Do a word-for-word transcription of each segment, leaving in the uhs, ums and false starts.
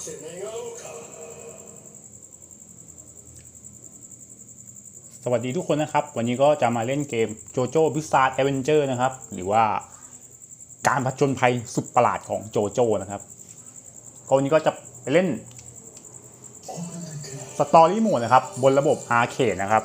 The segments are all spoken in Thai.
สวัสดีทุกคนนะครับวันนี้ก็จะมาเล่นเกม โจโจ้ Bizarre Adventure นะครับหรือว่าการผจญภัยสุดประหลาดของโจโจ้นะครับก็วันนี้ก็จะไปเล่นสตอรี่โหมดนะครับบนระบบอาร์เคดนะครับ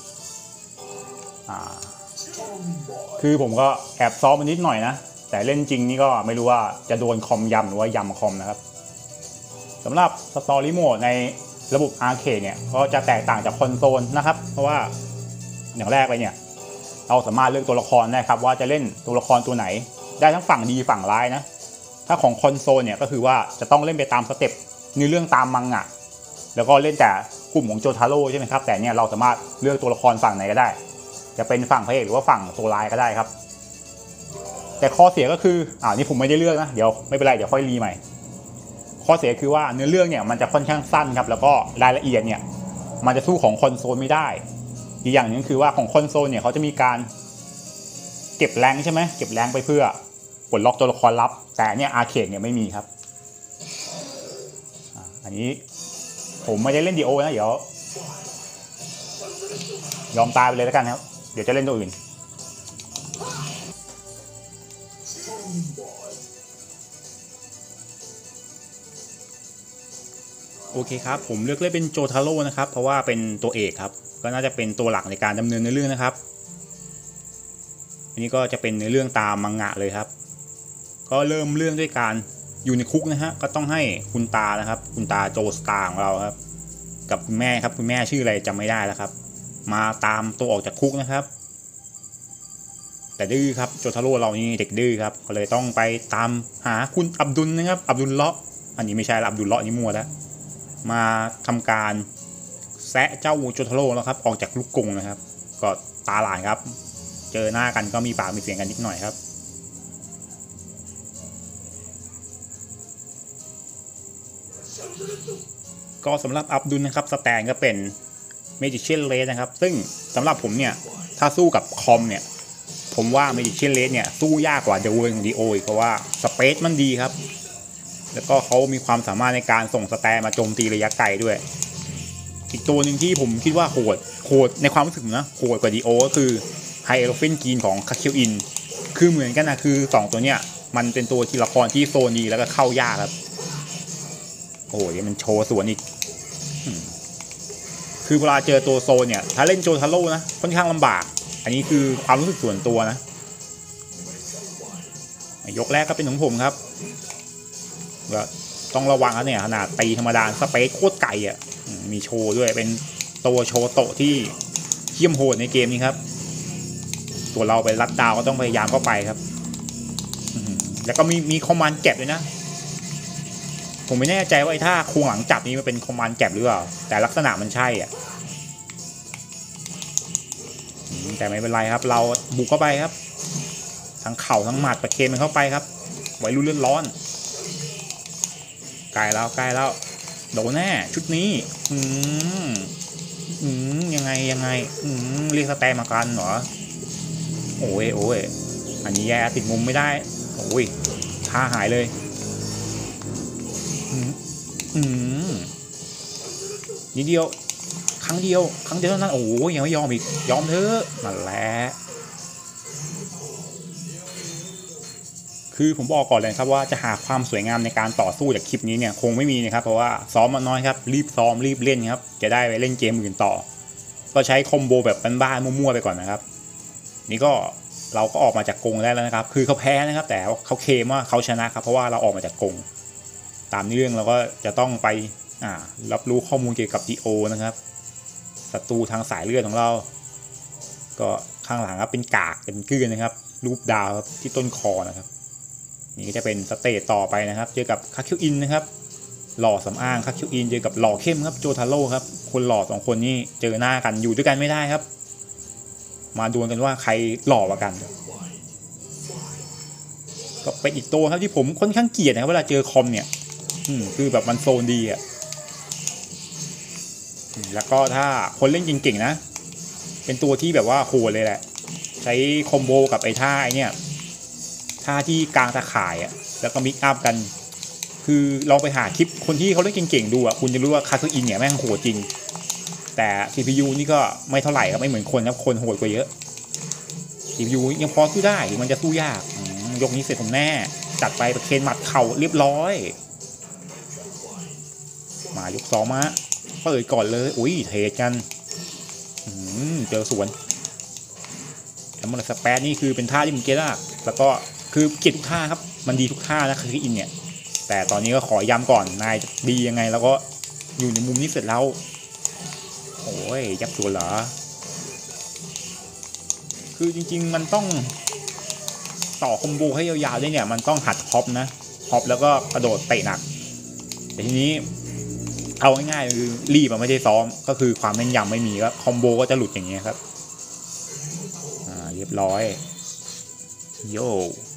คือผมก็แอบซ้อมมานิดหน่อยนะแต่เล่นจริงนี่ก็ไม่รู้ว่าจะโดนคอมยำหรือว่ายำคอมนะครับสำหรับสตอรี่โหมดในระบบอาร์เคดเนี่ยก็จะแตกต่างจากคอนโซลนะครับเพราะว่าอย่างแรกเลยเนี่ยเราสามารถเลือกตัวละครได้ครับว่าจะเล่นตัวละครตัวไหนได้ทั้งฝั่งดีฝั่งร้ายนะถ้าของคอนโซลเนี่ยก็คือว่าจะต้องเล่นไปตามสเต็ปเนื้อเรื่องตามมังงะแล้วก็เล่นแต่กลุ่มของโจทาโร่ใช่ไหมครับแต่เนี่ยเราสามารถเลือกตัวละครฝั่งไหนก็ได้จะเป็นฝั่งพระเอกหรือว่าฝั่งตัวร้ายก็ได้ครับแต่ข้อเสียก็คืออ่านี่ผมไม่ได้เลือกนะเดี๋ยวไม่เป็นไรเดี๋ยวค่อยรีใหม่ข้อเสียคือว่าเนื้อเรื่องเนี่ยมันจะค่อนข้างสั้นครับแล้วก็รายละเอียดเนี่ยมันจะสู้ของคอนโซลไม่ได้อีกอย่างนึงคือว่าของคอนโซลเนี่ยเขาจะมีการเก็บแรงใช่ไหมเก็บแรงไปเพื่อปลดล็อกตัวละครลับแต่เนี่ยอาร์เคดเนี่ยไม่มีครับอันนี้ผมไม่ได้เล่นดีโอนะเดี๋ยวยอมตายไปเลยแล้วกันครับเดี๋ยวจะเล่นตัวอื่นโอเคครับผมเลือกเล่นเป็นโจทาโร่นะครับเพราะว่าเป็นตัวเอกครับก็น่าจะเป็นตัวหลักในการดำเนินเนื้อเรื่องนะครับอันนี้ก็จะเป็นเนื้อเรื่องตามมังงะเลยครับก็เริ่มเรื่องด้วยการอยู่ในคุกนะฮะก็ต้องให้คุณตานะครับคุณตาโจสตาร์ของเราครับกับคุณแม่ครับคุณแม่ชื่ออะไรจำไม่ได้แล้วครับมาตามตัวออกจากคุกนะครับแต่ดื้อครับโจทาโร่เรานี่เด็กดื้อครับก็เลยต้องไปตามหาคุณอับดุลนะครับอับดุลเลาะอันนี้ไม่ใช่ละอับดุลเลาะนี่มัวแล้วมาทำการแซะเจ้าโจทาโร่แล้วครับออกจากลูกกรงนะครับก็ตาหลานครับเจอหน้ากันก็มีปากมีเสียงกันนิดหน่อยครับก็สำหรับอับดุลนะครับสแตนก็เป็นเมจิเชียนเลสนะครับซึ่งสำหรับผมเนี่ยถ้าสู้กับคอมเนี่ยผมว่าเมจิเชียนเลสเนี่ยสู้ยากกว่าเดอะเวิร์ของดีโอเพราะว่าสเปซมันดีครับแล้วก็เขามีความสามารถในการส่งสแตนมาโจมตีระยะไกลด้วยอีกตัวหนึ่งที่ผมคิดว่าโหดโหดในความรู้สึกนะโหดกว่าดีโอก็คือไฮเอโรฟินกีนของคาคิวอินคือเหมือนกันนะคือสองตัวเนี้ยมันเป็นตัวทีละครที่โซนดีแล้วก็เข้ายากครับโอ้ยมันโชว์สวนอีกคือเวลาเจอตัวโซนเนี่ยถ้าเล่นโจทาโร่นะค่อนข้างลำบากอันนี้คือความรู้สึกส่วนตัวนะยกแรกก็เป็นของผมครับก็ต้องระวังนะเนี่ยขนาดตีธรรมดาสเปซโคตรไกลอ่ะมีโชว์ด้วยเป็นตัวโชว์โตที่เยี่ยมโหดในเกมนี้ครับตัวเราไปรัดดาวก็ต้องพยายามเข้าไปครับแล้วก็มีมีคอมมานด์แก็บเลยนะผมไม่แน่ใจว่าไอ้ท่าควงหลังจับนี้มันเป็นคอมมานด์แก็บหรือเปล่าแต่ลักษณะมันใช่อ่ะแต่ไม่เป็นไรครับเราบุกเข้าไปครับทั้งเข่าทั้งหมัดประเคนมันเข้าไปครับไว้รุ่นเลือดร้อนใกล้แล้วใกล้แล้วโดนแน่ชุดนี้อืมอืมยังไงยังไงอืมเรียกสแตมมากันเหรอโอ้ยโอ้ยอันนี้แย่ติดมุมไม่ได้โอ้ยท่าหายเลยอืมอืมนิดเดียวครั้งเดียวครั้งเดียวเท่านั้นโอ้ยยังไม่ยอมอีกยอมเถอะนั่นแหละคือผมบอกก่อนเลยครับว่าจะหาความสวยงามในการต่อสู้จากคลิปนี้เนี่ยคงไม่มีนะครับเพราะว่าซ้อมมาน้อยครับรีบซ้อมรีบเล่นครับจะได้ไปเล่นเกมอื่นต่อก็ใช้คอมโบแบบบ้านๆมั่วๆไปก่อนนะครับนี่ก็เราก็ออกมาจากกรงได้แล้วนะครับคือเขาแพ้นะครับแต่เขาเคลมว่าเขาชนะครับเพราะว่าเราออกมาจากกรงตามเรื่องเราก็จะต้องไปอ่ารับรู้ข้อมูลเกี่ยวกับดีโอนะครับศัตรูทางสายเลือดของเราก็ข้างหลังครับเป็นกากเป็นกืนนะครับรูปดาวที่ต้นคอนะครับนี่ก็จะเป็นสเตจต่อไปนะครับเจอกับคาคิวอินนะครับหล่อสำอางคาคิวอินเจอกับหล่อเข้มครับโจทาโร่ครับคนหล่อสองคนนี้เจอหน้ากันอยู่ด้วยกันไม่ได้ครับมาดวลกันว่าใครหล่อกว่ากันก็เป็นอีกตัวครับที่ผมค่อนข้างเกลียดนะครับเวลาเจอคอมเนี่ยอืมคือแบบมันโซนดีอ่ะแล้วก็ถ้าคนเล่นเก่งๆนะเป็นตัวที่แบบว่าโหดเลยแหละใช้คอมโบกับไอ้ท่าไอ้เนี่ยท่าที่กลางตะข่ายอ่ะแล้วก็มิกอัพกันคือลองไปหาคลิปคนที่เขาเล่นเก่งๆดูอ่ะคุณจะรู้ว่าคาคุอินเนี่ยแม่งโหดจริงแต่ ซี พี ยู นี่ก็ไม่เท่าไหร่ครับไม่เหมือนคนครับคนโหดกว่าเยอะ ซี พี ยู ยังพอสู้ได้มันจะสู้ยากยกนี้เสร็จผมแน่จัดไปประเคนหมัดเข่าเรียบร้อยมายกสองมาเปิดก่อนเลยอุ้ยเทกันเจอสวนแล้วมันสเปซนี่คือเป็นท่าที่ผมเก็ตอะแล้วก็คือเก็ตทุกท่าครับมันดีทุกท่านะคืออินเนี่ยแต่ตอนนี้ก็ขอย้ำก่อนนายดียังไงแล้วก็อยู่ในมุมนี้เสร็จแล้วโอ้ยยับสวนเหรอคือจริงๆมันต้องต่อคอมโบให้ยาวๆได้เนี่ยมันต้องหัดฮอปนะฮอปแล้วก็กระโดดเตะหนักแต่ทีนี้เอาง่ายๆคือรีบไม่ได้ซ้อมก็คือความแม่นยำไม่มีก็คอมโบก็จะหลุดอย่างเงี้ยครับอ่าเรียบร้อยโย่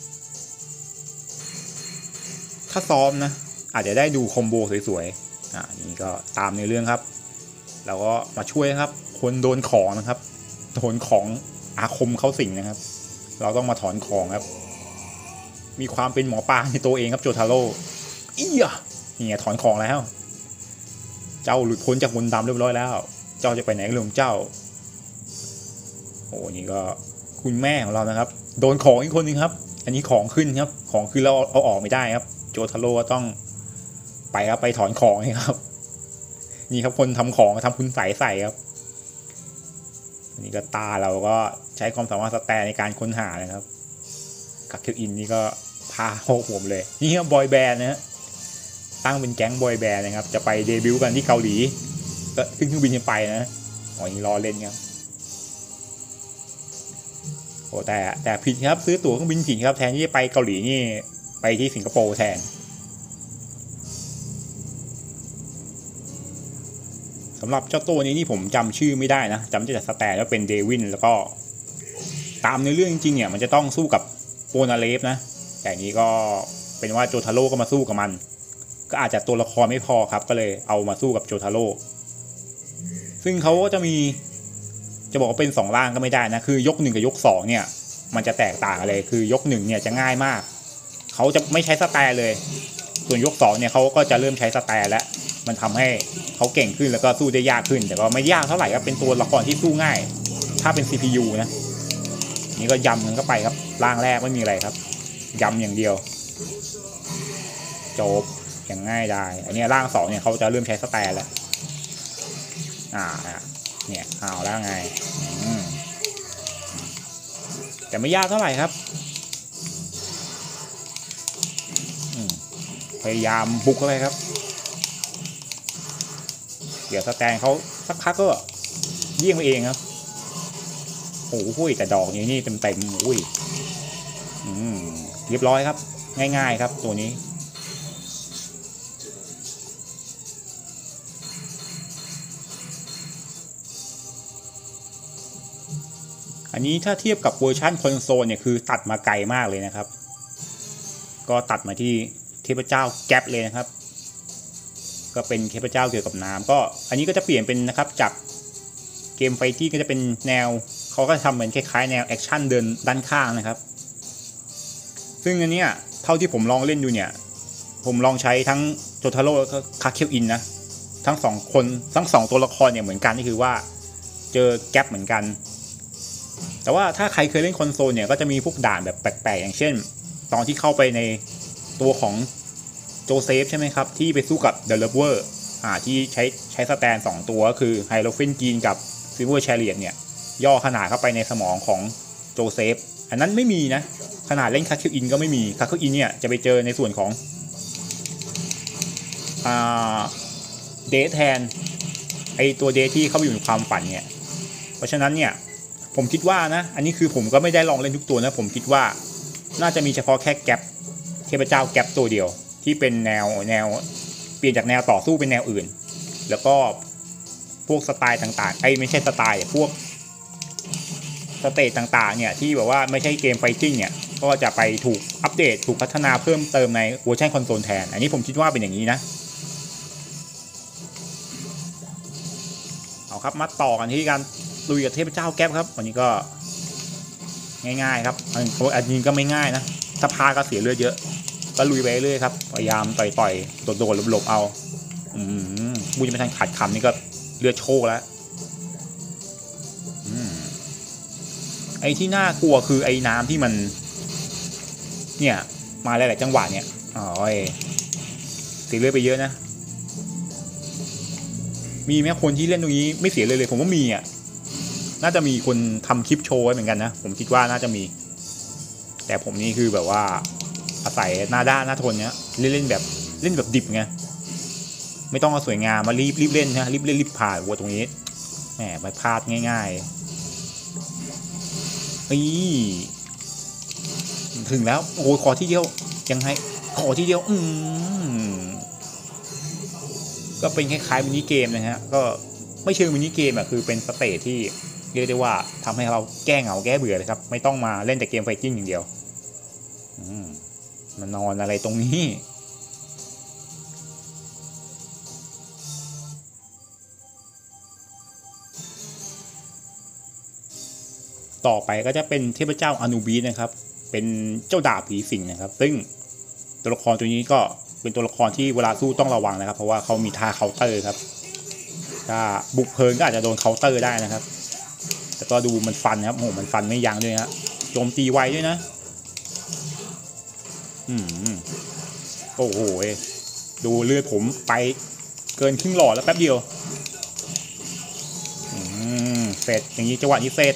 ถ้าซ้อมนะอาจจะได้ดูคอมโบสวยๆอ่านี่ก็ตามในเรื่องครับแล้วก็มาช่วยครับคนโดนของนะครับโดนของอาคมเข้าสิงนะครับเราต้องมาถอนของครับมีความเป็นหมอปลาในตัวเองครับโจทาโร่อี้อ่ะนี่ถอนของแล้วเจ้าหลุดพ้นจากมนต์ดำเรียบร้อยแล้วเจ้าจะไปไหนกันเรื่องเจ้าโอ้นี่ก็คุณแม่ของเรานะครับโดนของอีกคนนึงครับอันนี้ของขึ้นครับของขึ้นเราเอาออกไม่ได้ครับโจทาโร่ต้องไปครับไปถอนของครับนี่ครับคนทำของทำคุณใส่ใส่ครับนี่ก็ตาเราก็ใช้ความสามารถสแตนในการค้นหานะครับกับคิวอินนี่ก็พาโหกผมเลยนี่ครับบอยแบนด์นะฮะตั้งเป็นแก๊งบอยแบนด์นะครับจะไปเดบิวต์กันที่เกาหลีก็ขึ้นเครื่องบินไปนะอ๋อนี่รอเล่นครับโอ้แต่แต่ผิดครับซื้อตั๋วเครื่องบินผิดครับแทนที่จะไปเกาหลีนี่ไปที่สิงคโปร์แทนสำหรับเจ้าตัวนี้นี่ผมจำชื่อไม่ได้นะจำได้แต่สแตนแล้วเป็นเดวินแล้วก็ตามในเรื่องจริงๆเนี่ยมันจะต้องสู้กับโปนาเลฟนะแต่นี้ก็เป็นว่าโจทาโร่ก็มาสู้กับมันก็อาจจะตัวละครไม่พอครับก็เลยเอามาสู้กับโจทาโร่ซึ่งเขาก็จะมีจะบอกว่าเป็นสองร่างก็ไม่ได้นะคือยกหนึ่งกับยกสองเนี่ยมันจะแตกต่างกันเลยคือยกหนึ่งเนี่ยจะง่ายมากเขาจะไม่ใช้สแตนเลยส่วนยกสองเนี่ยเขาก็จะเริ่มใช้สแตนแล้วมันทำให้เขาเก่งขึ้นแล้วก็สู้ได้ยากขึ้นแต่ก็ไม่ยากเท่าไหร่ครับเป็นตัวละครที่สู้ง่ายถ้าเป็น ซี พี ยู นะนี่ก็ยำมันเข้าไปครับร่างแรกไม่มีอะไรครับยำอย่างเดียวจบอย่างง่ายได้อันนี้ร่างสองเนี่ยเขาจะเริ่มใช้สแตนแล้วอ่าเนี่ยเอาแล้วไงแต่ไม่ยากเท่าไหร่ครับพยายามบุกเข้าไปครับเดี๋ยวสแตนเขาสักพักก็เยี่ยงไปเองครับโอ้โหแต่ดอกนี้นี่เต็มเต็มอุ้ยอืมเรียบร้อยครับง่ายๆครับตัวนี้อันนี้ถ้าเทียบกับเวอร์ชันคอนโซลเนี่ยคือตัดมาไกลมากเลยนะครับก็ตัดมาที่เทพเจ้าแก๊ปเลยนะครับก็เป็นเทพเจ้าเกี่ยวกับน้ำก็อันนี้ก็จะเปลี่ยนเป็นนะครับจากเกมไฟที่ก็จะเป็นแนวเขาก็ทำเหมือนคล้ายๆแนวแอคชั่นเดินด้านข้างนะครับซึ่งอันนี้เท่าที่ผมลองเล่นดูเนี่ยผมลองใช้ทั้งโจทาโร่แล้วก็คาเคียวอินนะทั้งสองคนทั้งสองตัวละครเนี่ยเหมือนกันนี่คือว่าเจอแก๊ปเหมือนกันแต่ว่าถ้าใครเคยเล่นคอนโซลเนี่ยก็จะมีพวกด่านแบบแปลกๆอย่างเช่นตอนที่เข้าไปในตัวของโจเซฟใช่ไหมครับที่ไปสู้กับเดลเวอร์อ่าที่ใช้ใช้สแตนสองตัวก็คือไฮโลฟินกีนกับซิลเวอร์แชเรียตเนี่ยย่อขนาดเข้าไปในสมองของโจเซฟอันนั้นไม่มีนะขนาดเล่นคาคิวอินก็ไม่มีคาคิวอินเนี่ยจะไปเจอในส่วนของอ่าเดทแทนไอตัวเดทที่เข้าไปอยู่ในความฝันเนี่ยเพราะฉะนั้นเนี่ยผมคิดว่านะอันนี้คือผมก็ไม่ได้ลองเล่นทุกตัวนะผมคิดว่าน่าจะมีเฉพาะแค่แก๊ปเทพเจ้าแก๊ปตัวเดียวที่เป็นแนวแนวเปลี่ยนจากแนวต่อสู้เป็นแนวอื่นแล้วก็พวกสไตล์ต่างๆไอ้ไม่ใช่สไตล์พวกสเตจต่างๆเนี่ยที่แบบว่าไม่ใช่เกมไฟติ้งเนี่ยก็จะไปถูกอัปเดตถูกพัฒนาเพิ่มเติมในเวอร์ชันคอนโซลแทนอันนี้ผมคิดว่าเป็นอย่างนี้นะเอาครับมาต่อกันที่การลุยกับเทพเจ้าแก๊ปครับวันนี้ก็ง่ายๆครับอันนี้ก็ไม่ง่ายนะถ้าพาก็เสียเลือดเยอะก็ลุยไปเรื่อยครับพยายามต่อยต่อยโดดโดดหลบๆเอาอืมบูจะไม่ทันขาดคำนี่ก็เลือดโชกแล้วไอ้ที่น่ากลัวคือไอ้น้ำที่มันเนี่ยมาหลายๆจังหวะเนี่ยอ๋อเสียเลือดไปเยอะนะมีไหมคนที่เล่นตรงนี้ไม่เสียเลยเลยผมว่ามีอ่ะน่าจะมีคนทำคลิปโชว์ไว้เหมือนกันนะผมคิดว่าน่าจะมีแต่ผมนี่คือแบบว่าอาศัยหน้าด้านหน้าทนเนี้ยเล่นเล่นแบบเล่นแบบดิบไงไม่ต้องเอาสวยงามมารีบรีบเล่นนะรีบเล่นรีบผ่านวัวตรงนี้แหมไปพลาดง่ายๆอีถึงแล้วโอ้ยขอที่เดียวยังไงขอที่เดียวอืมก็เป็นคล้ายๆมินิเกมนะฮะก็ไม่เชิงมินิเกมอะคือเป็นสเตจที่เรียกได้ว่าทำให้เราแก้เหงาแก้เบื่อเลยครับไม่ต้องมาเล่นแต่เกมไฟติ้งอย่างเดียวมันนอนอะไรตรงนี้ต่อไปก็จะเป็นเทพเจ้าอนูบิสนะครับเป็นเจ้าดาบผีสิงนะครับซึ่งตัวละครตัวนี้ก็เป็นตัวละครที่เวลาสู้ต้องระวังนะครับเพราะว่าเขามีท่าเคาน์เตอร์ครับถ้าบุกเพลิงก็อาจจะโดนเคาน์เตอร์ได้นะครับแต่ก็ดูมันฟันครับโหมันฟันไม่ยั้งด้วยฮะโจมตีไวด้วยนะอืมโอ้โหดูเลือดผมไปเกินครึ่งหลอดแล้วแป๊บเดียวอืมเสร็จอย่างนี้จังหวะนี้เสร็จ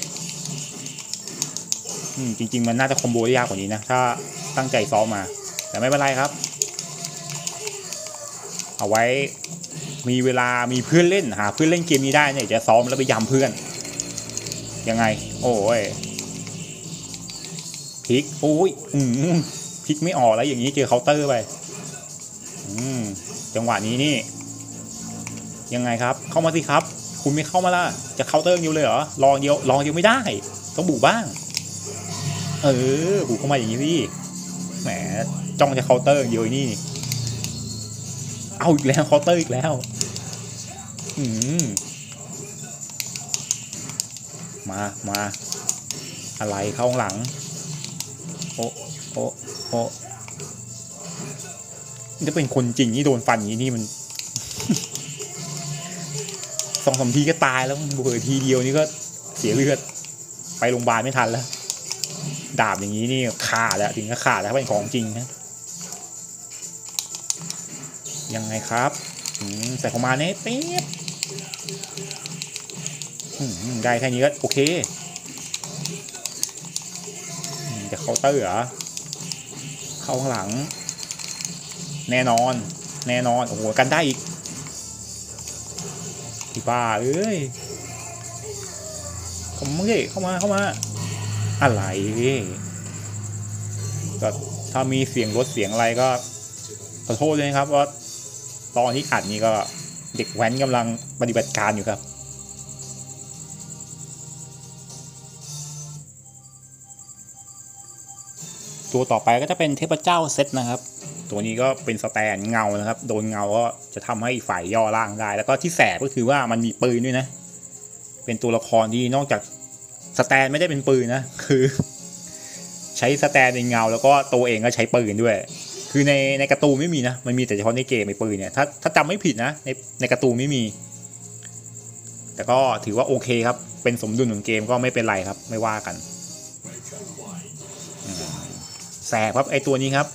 อืมจริงๆมันน่าจะคอมโบได้ยากกว่านี้นะถ้าตั้งใจซ้อมมาแต่ไม่เป็นไรครับเอาไว้มีเวลามีเพื่อนเล่นหาเพื่อนเล่นเกมนี้ได้เนี่ยจะซ้อมแล้วไปยำเพื่อนยังไงโอ้ยพลิกโอ้ยอืมพลิกไม่ออกแล้วอย่างนี้เจอเคาน์เตอร์ไปอืมจังหวะนี้นี่ยังไงครับเข้ามาสิครับคุณไม่เข้ามาล่ะจะเคาน์เตอร์อยู่เลยเหรอลองเดียวลองเดียวไม่ได้ต้องบุกบ้างเออบุกเข้ามาอย่างนี้พี่แหมจ้องจะเคาน์เตอร์เดียวนี่เอาอีกแล้วเคาน์เตอร์อีกแล้วอืมมามาอะไรเข้าหลังโอ้โอ้โอ้จะเป็นคนจริงนี่โดนฟันอย่างนี้นี่มันสองสามทีก็ตายแล้วเบอร์ทีเดียวนี่ก็เสียเลือดไปโรงพยาบาลไม่ทันแล้วดาบอย่างนี้นี่ขาดแล้วถึงก็ขาดแล้วเป็นของจริงนะยังไงครับแต่ของมาเนี่ยเป๊ะได้แค่นี้ก็โอเคจะเคาน์เตอร์เหรอเข้าข้างหลังแน่นอนแน่นอนโอ้โหกันได้อีกที่บ้าเอ้ยเข้ามาเฮ้ยเข้ามาเข้ามาอะไรก็ถ้ามีเสียงรถเสียงอะไรก็ขอโทษด้วยครับว่าตอนที่อัดนี่ก็เด็กแว้นกำลังปฏิบัติการอยู่ครับตัวต่อไปก็จะเป็นเทพเจ้าเซตนะครับตัวนี้ก็เป็นสแตนเงานะครับโดนเงาก็จะทำให้ฝ่ายย่อล่างได้แล้วก็ที่แสบก็คือว่ามันมีปืนด้วยนะเป็นตัวละครที่นอกจากสแตนไม่ได้เป็นปืนนะคือใช้สแตนในเงาแล้วก็ตัวเองก็ใช้ปืนด้วยคือในในการ์ตูนไม่มีนะมันมีแต่เฉพาะในเกมไอ้ปืนเนี่ยถ้าถ้าจำไม่ผิดนะในในการ์ตูนไม่มีแต่ก็ถือว่าโอเคครับเป็นสมดุลของเกมก็ไม่เป็นไรครับไม่ว่ากันแสบครับไอตัวนี้ครับ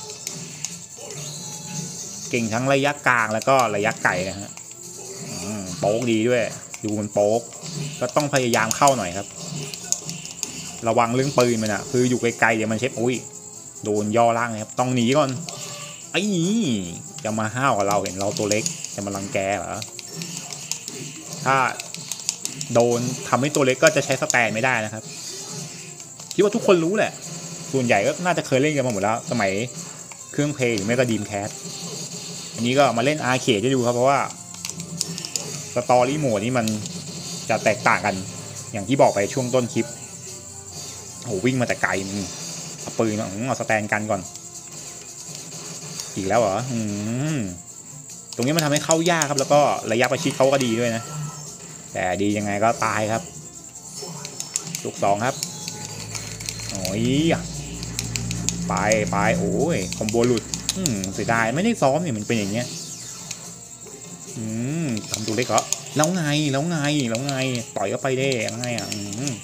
เก่งทั้งระยะกลางแล้วก็ระยะไกลนะฮะโป๊กดีด้วยดูมันโป๊กก็ต้องพยายามเข้าหน่อยครับระวังเรื่องปืนมันอะคืออยู่ไกลๆเดี๋ยวมันเช็คอุ้ยโดนย่อล่างนะครับต้องหนีก่อนไอ้นี่จะมาห้าวกับเราเห็นเราตัวเล็กจะมารังแกเหรอถ้าโดนทำให้ตัวเล็กก็จะใช้สแตนไม่ได้นะครับคิดว่าทุกคนรู้แหละส่วนใหญ่ก็น่าจะเคยเล่นกันมาหมดแล้วสมัยเครื่องเพลย์หรือไม่ก็ดีมแคสอันนี้ก็มาเล่นอาร์เคดให้ดูครับเพราะว่าสตอรี่โหมดนี้มันจะแตกต่างกันอย่างที่บอกไปช่วงต้นคลิปโหวิ่งมาแต่ไกลมึงเอาปืนเอาสแตนกันก่อนอีกแล้วเหรออืมตรงนี้มันทำให้เข้ายากครับแล้วก็ระยะประชิดเขาก็ดีด้วยนะแต่ดียังไงก็ตายครับลูกสองครับโอ้ยไปไปโอ้ยคอมโบหลุดอืมเสียดายไม่ได้ซ้อมเนี่ยมันเป็นอย่างเงี้ยอืมทำตัวเล็กเหรอแล้วไงแล้วไงแล้วไงต่อยก็ไปได้ยังไงอ่ะ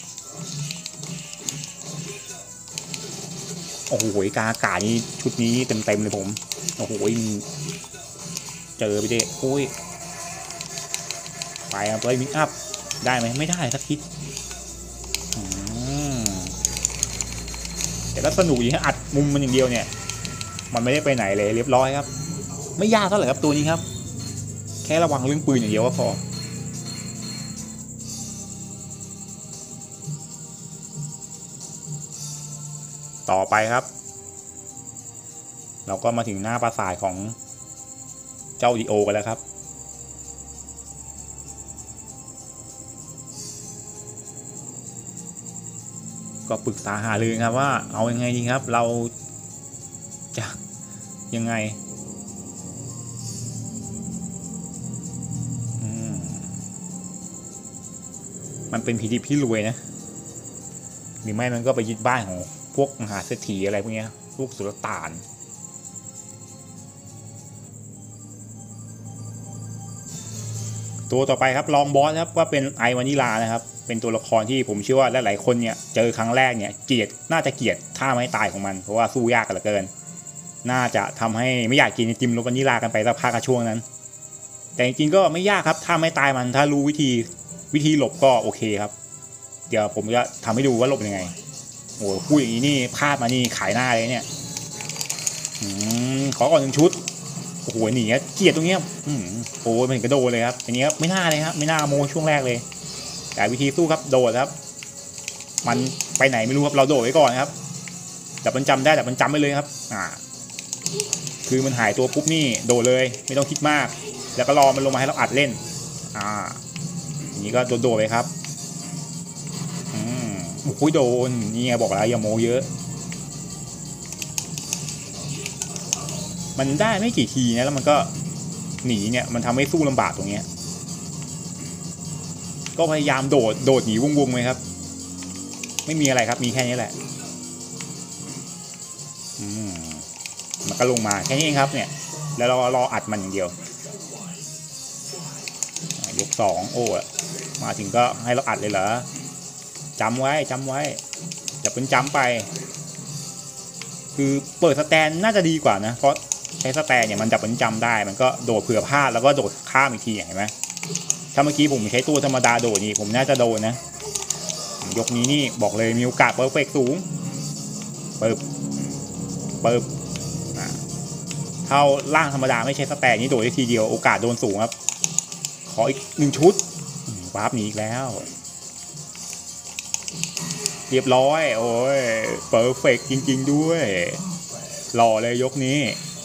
โอ้โหกากานี่ชุดนี้เต็มเต็มเลยผมโอ้โหเจอไปเด้โอ้ยไปครับเลยมิกอัพได้ไหมไม่ได้สักทีแต่ก็สนุกอย่างอัดมุมมันอย่างเดียวเนี่ยมันไม่ได้ไปไหนเลยเรียบร้อยครับไม่ยากเท่าไหร่ครับตัวนี้ครับแค่ระวังเรื่องปืนอย่างเดียวก็พอต่อไปครับเราก็มาถึงหน้าปราสาทของเจ้าดีโอกันแล้วครับก็ปรึกษาหารือครับว่าเอายังไงดีครับเราจะยังไงมันเป็นผีดิบที่รวยนะหรือไม่มันก็ไปยึดบ้านของพวกมหาเศรษฐีอะไรพวกนี้พวกสุลต่านตัวต่อไปครับลองบอสครับว่าเป็นไอวานิลานะครับเป็นตัวละครที่ผมเชื่อว่าหลายๆคนเนี่ยเจอครั้งแรกเนี่ยเกลียดน่าจะเกลียดท่าไม้ตายของมันเพราะว่าสู้ยากกันเหลือเกินน่าจะทำให้ไม่อยากกินไอติมรสวานิลากันไปสักพักช่วงนั้นแต่จริงๆก็ไม่ยากครับท่าไม้ตายมันถ้ารู้วิธีวิธีหลบก็โอเคครับเดี๋ยวผมจะทำให้ดูว่าหลบยังไงโอ้พูดอย่างนี้นี่พลาดมานี่ขายหน้าเลยเนี่ยขอก่อนหนึ่งชุดโอ้โหหนีเกลียดตรงเนี้ยโอ้มันกระโดดเลยครับอันนี้ครับไม่น่าเลยครับไม่น่าโมช่วงแรกเลยแต่วิธีสู้ครับโดดครับมันไปไหนไม่รู้ครับเราโดดไว้ก่อนครับแต่มันจำได้แต่มันจำไปเลยครับอ่าคือมันหายตัวปุ๊บนี่โดดเลยไม่ต้องคิดมากแล้วก็รอมันลงมาให้เราอัดเล่นอ่าอย่างนี้ก็โดดๆไปครับอืมโอ้ยโดนนี่ไงบอกแล้วอย่าโมเยอะมันได้ไม่กี่ทีนะแล้วมันก็หนีเนี่ยมันทำให้สู้ลำบากตรงเนี้ยก็พยายามโดดโดดหนีวงๆเลยครับไม่มีอะไรครับมีแค่นี้แหละอืมมันก็ลงมาแค่นี้เองครับเนี่ยแล้วเรารออัดมันอย่างเดียวยกสองโอ้มาถึงก็ให้เราอัดเลยเหรอจำไว้จำไว้จะเป็นจำไปคือเปิดสแตนน่าจะดีกว่านะเพราะใช้สแตนเนี่ยมันจะเป็นจำได้มันก็โดดเผื่อพลาดแล้วก็โดดข้ามอีกทีเห็นไหมถ้าเมื่อกี้ผมใช้ตัวธรรมดาโดดนี่ผมน่าจะโดนนะยกนี้นี่บอกเลยมีโอกาสเพอร์เฟกต์สูงเปิบเปิบเท่าล่างธรรมดาไม่ใช่สแตนนี่โดดได้ทีเดียวโอกาสโดนสูงครับขออีกหนึ่งชุดวาร์ปหนีอีกแล้วเรียบร้อยโอ้ยเพอร์เฟกต์จริงๆด้วยหล่อเลยยกนี้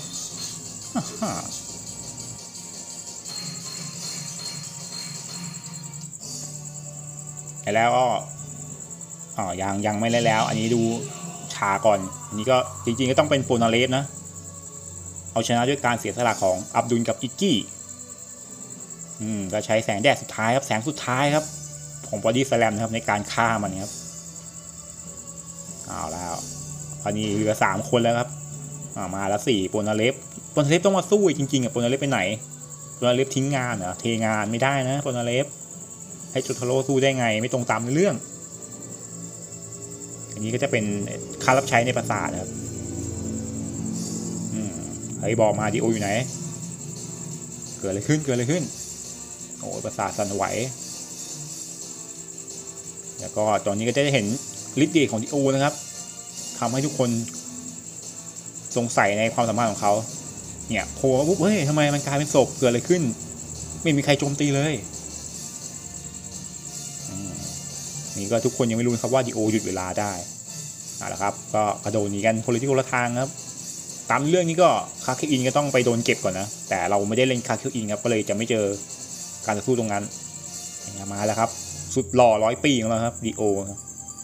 แล้วก็อ๋อยังยังไม่ได้แล้วอันนี้ดูชาก่อนอันนี้ก็จริงๆก็ต้องเป็นโปนาเลสนะเอาชนะด้วยการเสียสละของอับดุลกับอิกกี้อืมก็ใช้แสงแดดสุดท้ายครับแสงสุดท้ายครับของบอดี้สแลมนะครับในการฆ่ามันครับเอาแล้วอันนี้เหลือสามคนแล้วครับมาแล้วสี่โปนาเลฟโปนาเลฟต้องมาสู้จริงๆอ่ะโปนาเลฟไปไหนโปนาเลฟทิ้งงานเหรอเทงานไม่ได้นะโปนาเลฟให้จุดทาโร่สู้ได้ไงไม่ตรงตามเรื่องอันนี้ก็จะเป็นค่ารับใช้ในปราสาทนะครับอืมเฮ้ยบอกมาดิโออยู่ไหนเกิดอะไรขึ้นเกิดอะไรขึ้นโอ้ปราสาทสั่นไหวแล้วก็ตอนนี้ก็จะได้เห็นฤทธิ์เดชของดิโอนะครับทำให้ทุกคนสงสัยในความสามารถของเขาเนี่ยโผล่ปุ๊บเฮ้ยทำไมมันกลายเป็นศพเกิดอะไรขึ้นไม่มีใครโจมตีเลยนี่ก็ทุกคนยังไม่รู้ครับว่าดิโอหยุดเวลาได้เอาละครับก็กระโดดหนีกันคนละที่คนละทางครับตามเรื่องนี้ก็คาเคอินก็ต้องไปโดนเก็บก่อนนะแต่เราไม่ได้เล่นคาเคอินครับก็เลยจะไม่เจอการต่อสู้ตรงนั้นมาแล้วครับสุดหล่อร้อยปีของเราครับดิโอครับ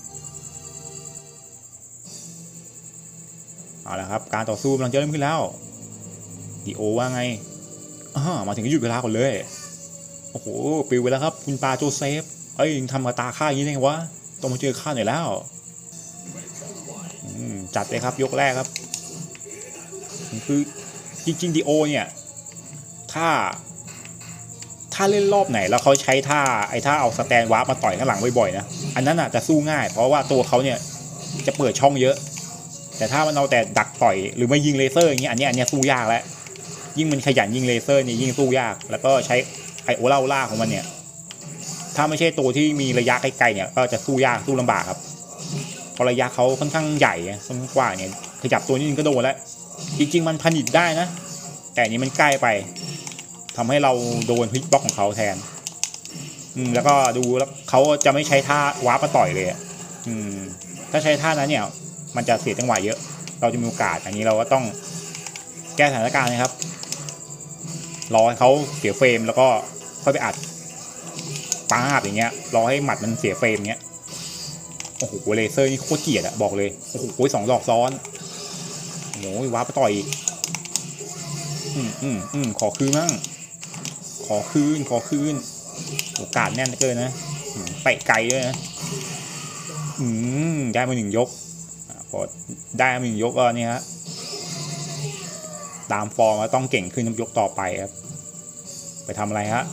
เอาละครับการต่อสู้กำลังจะเริ่มขึ้นแล้วดิโอว่าไงอ่ามาถึงก็หยุดเวลาก่อนเลยโอ้โหปิวไปแล้วครับคุณปาโจเซฟเอ้ยทำกับตาข้าอย่างนี้ได้ไงวะต้องมาเจอข้าหน่อยแล้วใจจัดเลยครับยกแรกครับคือจริงๆดีโอเนี่ยถ้าถ้าเล่นรอบไหนแล้วเขาใช้ท่าไอ้ท่าเอาสแตนวาร์ปมาต่อยข้างหลังบ่อยๆนะอันนั้นอ่ะจะสู้ง่ายเพราะว่าตัวเขาเนี่ยจะเปิดช่องเยอะแต่ถ้ามันเอาแต่ดักต่อยหรือไม่ยิงเลเซอร์อย่างเงี้ยอันนี้อันนี้สู้ยากแล้วยิ่งมันขยันยิงเลเซอร์เนี่ยยิ่งสู้ยากแล้วก็ใช้ไอโอล่าล่าของมันเนี่ยถ้าไม่ใช่ตัวที่มีระยะไกลๆเนี่ยก็จะสู้ยากสู้ลำบากครับเพราะระยะเขาค่อนข้างใหญ่ค่อนข้างกว้างเนี่ยขยับตัวนิดนึงก็โดนแล้วจริงๆมันผลิตได้นะแต่นี้มันใกล้ไปทำให้เราโดนฮิตบล็อกของเขาแทนอืมแล้วก็ดูแล้วเขาจะไม่ใช้ท่าวาร์ปมาต่อยเลยอืมถ้าใช้ท่านั้นเนี่ยมันจะเสียจังหวะเยอะเราจะมีโอกาสอันนี้เราก็ต้องแก้สถานการณ์นะครับรอให้เขาเสียเฟรมแล้วก็ค่อยไปอัดปาบอย่างเงี้ยรอให้หมัดมันเสียเฟรมเงี้ยโอ้โหเลเซอร์นี่โคตรเกลียดอะบอกเลยโอ้โหสองดอกซ้อนโอ้ยวาร์ปไปต่อยอืมอืมอืมขอคืนมั่งขอคืนขอคืนโอกาสแน่นเกินนะเตะไกลด้วยนะอืมได้มาหนึ่งยกพอได้มาหนึ่งยกก็นี่ฮะตามฟอร์มแล้วต้องเก่งขึ้นยกต่อไปครับไปทำอะไรฮะ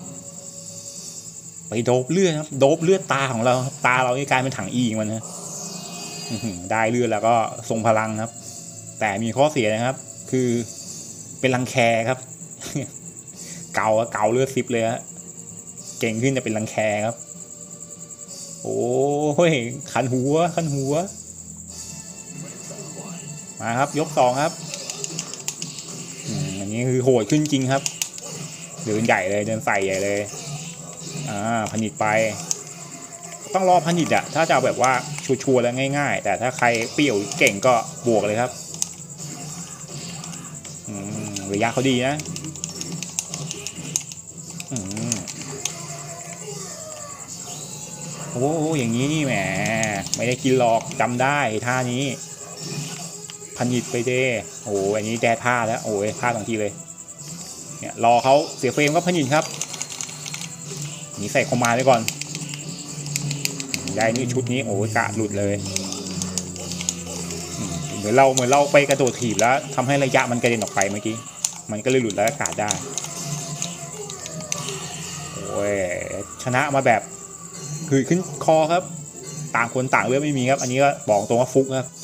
ไปโดบเลือดครับโดบเลือดตาของเราตาเรานี่กลายเป็นถังอีมันนะได้เลือดแล้วก็ทรงพลังครับแต่มีข้อเสียนะครับคือเป็นรังแคครับเกาเกาเลือดซิปเลยฮะเก่งขึ้นจะเป็นรังแคครับโอ้ยคันหัวคันหัวมาครับยกสองครับอันนี้คือโหดขึ้นจริงครับเดินใหญ่เลยเดินใส่ใหญ่เลยอ่าผลิตไปต้องรอผลิตอะถ้าจะแบบว่าชัวร์ๆแล้วง่ายๆแต่ถ้าใครเปรี้ยวเก่งก็บวกเลยครับอืมระยะเขาดีนะอืมโอ้อย่างนี้นี่แหมไม่ได้กินหรอกจำได้ท่านี้ผลิตไปเด้โอ้อันนี้แดดท่าแล้วโอ้ยท่าสองทีเลยเนี่ยรอเขาเสียเฟรมก็ผลิตครับนี่ใส่คอมมานด์ไว้ก่อนได้นี่ชุดนี้โอ้ยกะหลุดเลยเหมือนเราเหมือนเราไปกระโดดถีบแล้วทำให้ระยะมันกระเด็นออกไปเมื่อกี้มันก็เลยหลุดแล้วกะได้โอ้ยชนะมาแบบคือขึ้นคอครับต่างคนต่างเลือกไม่มีครับอันนี้ก็บอกตรงว่าฟุกครับ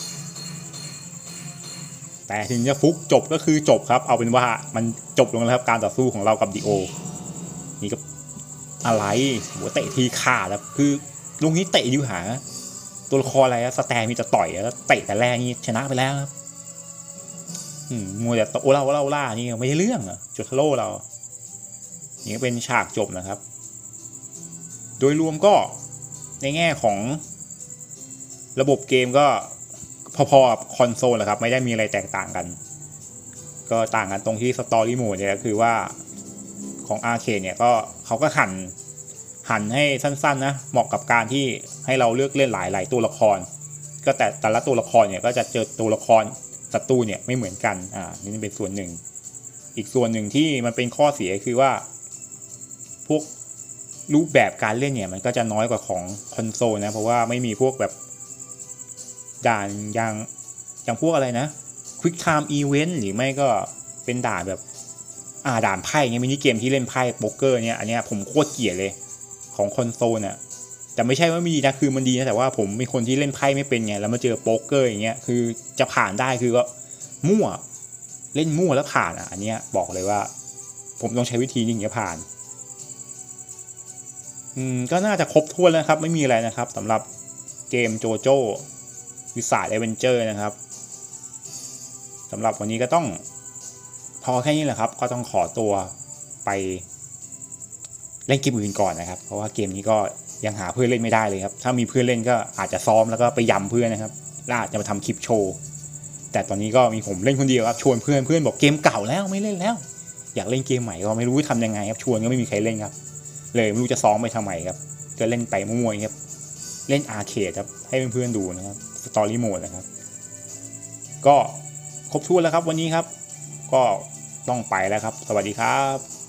แต่ถึงจะฟุกจบก็คือจบครับเอาเป็นว่ามันจบลงแล้วครับการต่อสู้ของเรากับดีโอนี่ก็อะไรหัวเตะทีขาดแล้วคือลุงนี้เตะอยู่หาตัวละครอะไรสแตนมีจะต่อยแล้วเตะแต่แรกนี่ชนะไปแล้วครับอืมมัวแต่โอล่าโอล่าโอล่านี่ไม่ใช่เรื่องอะจุดทะโลเรานี่ก็เป็นฉากจบนะครับโดยรวมก็ในแง่ของระบบเกมก็พอๆกับคอนโซลแหละครับไม่ได้มีอะไรแตกต่างกันก็ต่างกันตรงที่สตอรี่โหมดเนี่ยคือว่าของอาร์เคดเนี่ยก็เขาก็หั่นหั่นให้สั้นๆนะเหมาะกับการที่ให้เราเลือกเล่นหลายๆตัวละครก็แต่แต่ละตัวละครเนี่ยก็จะเจอตัวละครศัตรูเนี่ยไม่เหมือนกันอ่านี่เป็นส่วนหนึ่งอีกส่วนหนึ่งที่มันเป็นข้อเสียคือว่าพวกรูปแบบการเล่นเนี่ยมันก็จะน้อยกว่าของคอนโซลนะเพราะว่าไม่มีพวกแบบด่านอย่างอย่างพวกอะไรนะ Quick Time Event หรือไม่ก็เป็นด่านแบบอ่าด่านไพ่เงี้ยมินิเกมที่เล่นไพ่โป๊กเกอร์เนี่ยอันเนี้ยผมโคตรเกลียดเลยของคอนโซลน่ะแต่ไม่ใช่ว่ามีนะคือมันดีนะแต่ว่าผมเป็นคนที่เล่นไพ่ไม่เป็นไงแล้วมาเจอโป๊กเกอร์อย่างเงี้ยคือจะผ่านได้คือก็มั่วเล่นมั่วแล้วผ่านอ่ะอันเนี้ยบอกเลยว่าผมต้องใช้วิธีนี้ถึงจะผ่านอืมก็น่าจะครบถ้วนแล้วครับไม่มีอะไรนะครับสำหรับเกมโจโจ้วิสาทแอดเวนเจอร์นะครับสำหรับวันนี้ก็ต้องพอแค่นี้แหละครับก็ต้องขอตัวไปเล่นเกมอื่นก่อนนะครับเพราะว่าเกมนี้ก็ยังหาเพื่อนเล่นไม่ได้เลยครับถ้ามีเพื่อนเล่นก็อาจจะซ้อมแล้วก็ไปยำเพื่อนนะครับล่าจะมาทำคลิปโชว์แต่ตอนนี้ก็มีผมเล่นคนเดียวครับชวนเพื่อนเพื่อนบอกเกมเก่าแล้วไม่เล่นแล้วอยากเล่นเกมใหม่ก็ไม่รู้ทำยังไงครับชวนก็ไม่มีใครเล่นครับเลยไม่รู้จะซ้อมไปทำไมครับก็เล่นไปมั่วๆครับเล่นอาร์เคดครับให้เพื่อนๆดูนะครับสตอรี่โหมดนะครับก็ครบถ้วนแล้วครับวันนี้ครับก็ต้องไปแล้วครับสวัสดีครับ